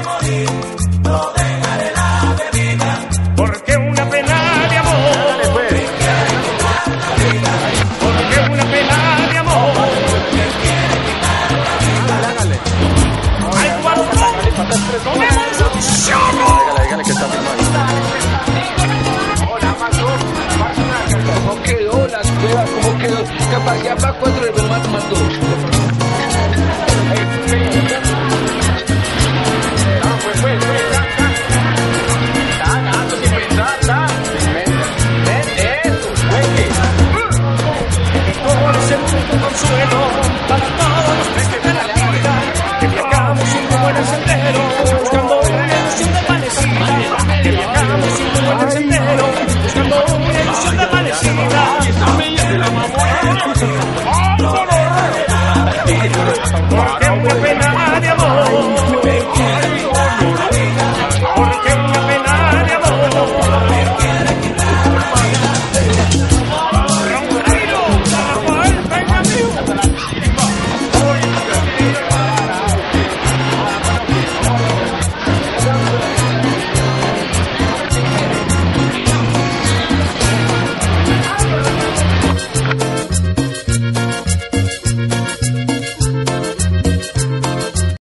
morir, no dejaré la bebida. Porque una pena de amor Me quiere quitar la vida. porque una pena de amor. Me quiere quitar la vida. Hágale. Ay, cuando tomemos un chorro. Dígale que está filmando. Hola, Mazo. ¿Cómo quedó la cueva? ¿Cómo quedó? Capacidad para 4 de más 2. Es el único consuelo para todos los que de la vida, que viajamos sin rumbo en el sendero, buscando